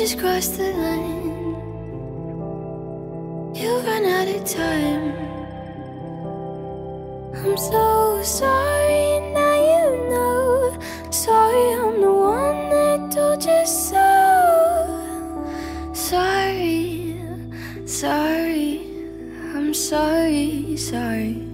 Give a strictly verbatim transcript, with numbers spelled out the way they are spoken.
just crossed the line. You ran out of time. I'm so sorry, now you know. Sorry, I'm the one that told you so. Sorry, sorry, I'm sorry, sorry.